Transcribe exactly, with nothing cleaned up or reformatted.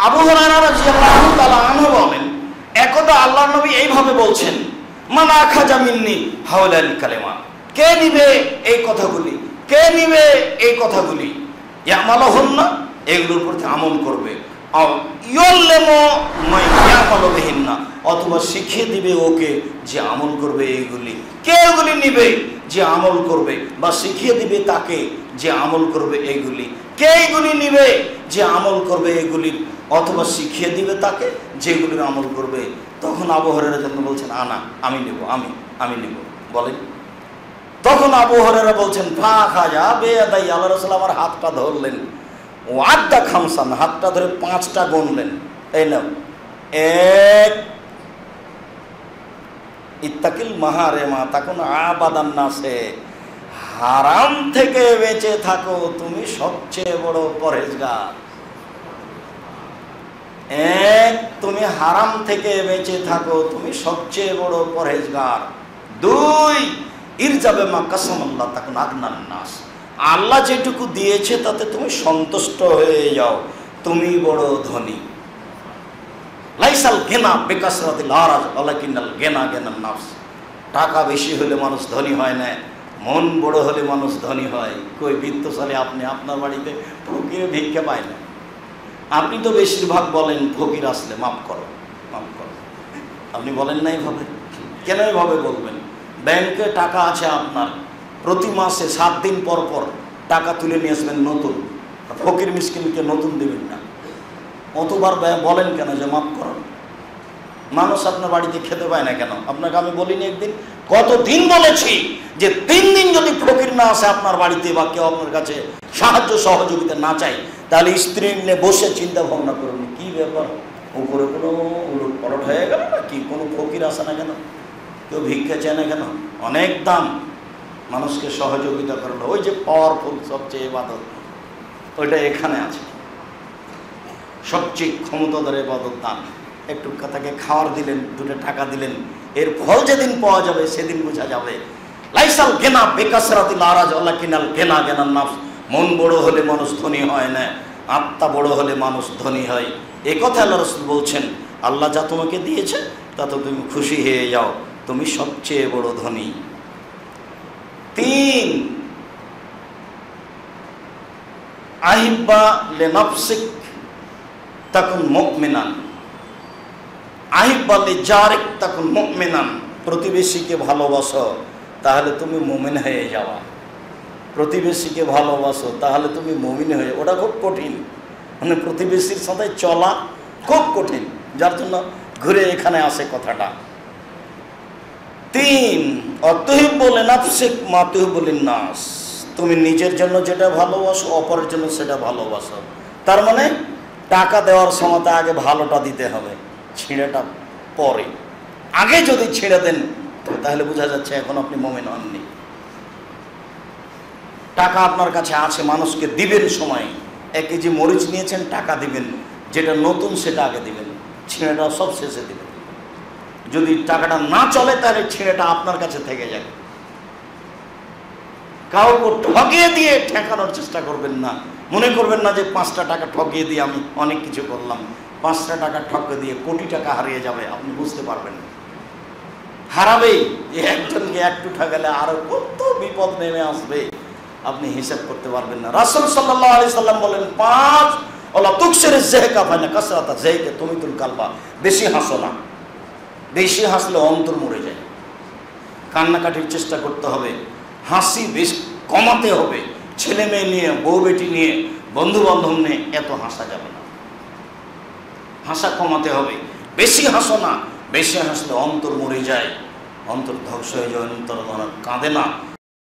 আবু হুরায়রা রাদিয়াল্লাহু তাআলা আনহু বলেন, একদা আল্লাহর নবী এইভাবে বলছেন, মান আখাযা মিন্নি হাওলাল কালিমা, কে নিবে এই কথাগুলি, কে নিবে এই কথাগুলি, ইয়ামালুহুন্না, এগুলোর প্রতি আমল করবে, ইউল্লিমু মান ইয়ামালু বিহিন্না, অথবা শিখিয়ে দিবে ওকে যে আমল করবে এইগুলি। কে এগুলি নিবে? যে আমল করবে, বা শিখিয়ে দিবে তাকে যে আমল করবে এইগুলি। কে এগুলি নিবে? যে আমল করবে এগুলির, অথবা শিখিয়ে দিবে তাকে যেগুলির আমল করবে। তখন আবু হুরায়রা যখন বলছেন, আনা, আমি নেব, আমি আমি নেব, বলেন। তখন আবু হুরায়রা বলছেন, ফা খাজা বেয়াদাই, আল্লাহ রাসূল আমার হাতটা ধরলেন, ও আদ্দা খামসান, হাতটা ধরে পাঁচটা গুনলেন, এই নাও, এক, ইত্তাকিল মাহারেমা তাকুন আবাদান নাসে, হারাম থেকে বেঁচে থাকো, তুমি সবচেয়ে বড় পরহেজগার। এক, তুমি হারাম থেকে বেঁচে থাকো, তুমি সবচেয়ে বড় পরহেজগার। দুই, ইরজাবে মা কাসামাল্লাহ তাকুন আগনান নাস, আল্লাহ যেটুকু দিয়েছে তাতে তুমি সন্তুষ্ট হয়ে যাও, তুমি বড় ধনী। লাইসাল গেনা বেকাসরাতিল আরাজ ওয়ালাকিনাল গেনা গেনান নাফস, টাকা বেশি হলে মানুষ ধনী হয় না, মন বড় হলে মানুষ ধনী হয়। কই বিত্তশালী আপনি, আপনার বাড়িতে ফকিরে ভিক্ষা পায় না। আপনি তো বেশিরভাগ বলেন ফকির আসলে মাফ করো, মাফ করো, আপনি বলেন না এইভাবে। কেন এইভাবে বলবেন? ব্যাংকে টাকা আছে আপনার, প্রতি মাসে সাত দিন পর পর টাকা তুলে নিয়ে আসবেন নতুন, ফকির মিসকিনকে নতুন দেবেন না। অতবার বলেন কেন যে মাফ করো? মানুষ আপনার বাড়িতে খেতে পায় না কেন? আপনাকে আমি বলিনি একদিন, কত দিন বলেছি যে তিন দিন যদি ফকির না আসে আপনার বাড়িতে, বা কেউ আপনার কাছে সাহায্য সহযোগিতা না চাই, তাহলে স্ত্রী নিয়ে বসে চিন্তা ভাবনা করুন, কি ব্যাপার, উপরে কোনো উলট পলট হয়ে গেল না কি, কোনো ফকির আসে না কেন, কেউ ভিক্ষা চায় না কেন? অনেক দাম মানুষকে সহযোগিতা করলো। ওই যে পাওয়ারফুল সবচেয়ে ইবাদত, ওইটা এখানে আছে, সবচেয়ে ক্ষমতাধর ইবাদত দান। একটু তাকে খাওয়ার দিলেন, দুটো টাকা দিলেন, এর ফল যেদিন পাওয়া যাবে সেদিন বোঝা যাবে। লাইসাল গেনা বেকাসরাতিল আরাজ ওয়ালাকিনাল গেনা গেনান নাফস, মন বড় হলে মানুষ ধনী হয় না, আত্মা বড় হলে মানুষ ধনী হয়। এই কথা আল্লাহ রাসূল বলছেন, আল্লাহ যা তোমাকে দিয়েছে তাতে তুমি খুশি হয়ে যাও, তুমি সবচেয়ে বড় ধনী। তিন, আহিব্বা লিনাফসিক তাকুন মুমিনান, আহিব্বা লিজারিক তাকুন মুমিনান, প্রতিবেশীকে ভালোবাসো তাহলে তুমি মুমিন হয়ে যাওয়া। প্রতিবেশীকে ভালোবাসো তাহলে তুমি মুমিন হয়ে, ওটা খুব কঠিন, মানে প্রতিবেশীর সাথে চলা খুব কঠিন, যার জন্য ঘুরে এখানে আসে কথাটা। তিন, অতুহিব্বু লিনাফসিক মা তুহিব্বু লিন্নাস, তুমি নিজের জন্য যেটা ভালোবাসো অপরের জন্য সেটা ভালোবাসো। তার মানে টাকা দেওয়ার সময় আগে ভালোটা দিতে হবে, ছিঁড়েটা পরে। আগে যদি ছেড়ে দেন তাহলে বোঝা যাচ্ছে এখন আপনি মুমিন হননি। টাকা আপনার কাছে আছে, মানুষকে দিবেন সময়, এক কেজি মরিচ নিয়েছেন, টাকা দিবেন, যেটা নতুন সেটা আগে দিবেন, ছিঁড়েটা সব শেষে দিবেন। যদি টাকাটা না চলে তাহলে ছিঁড়েটা আপনার কাছে থেকে যায়। কাউকে ঠকিয়ে দিয়ে ঠেকানোর চেষ্টা করবেন না। মনে করবেন না যে পাঁচটা টাকা ঠকিয়ে দিয়ে আমি অনেক কিছু করলাম, পাঁচটা টাকা ঠকিয়ে দিয়ে কোটি টাকা হারিয়ে যাবে, আপনি বুঝতে পারবেন না। হারাবেই, একজনকে একটু ঠকালে আরো কত বিপদ নেমে আসবে আপনি হিসাব করতে পারবেন না। রাসূল সাল্লাল্লাহু আলাইহি সাল্লাম বলেন, পাঁচ, ওলা তুকসির যিহকা ফাইনা কাসরাতা যিহকা তুমিতুল কালবা, বেশি হাসো না, বেশি হাসলে অন্তর মরে যায়। কান্নাকাটির চেষ্টা করতে হবে, হাসি বেশ কমাতে হবে। ছেলে মেয়ে নিয়ে, বউ বেটি নিয়ে, বন্ধু বান্ধব নিয়ে এত হাসা যাবে না, হাসা কমাতে হবে। বেশি হাসো না, বেশি হাসলে অন্তর মরে যায়, অন্তর ধ্বংস হয়ে যায়, অন্তর কাঁদে না।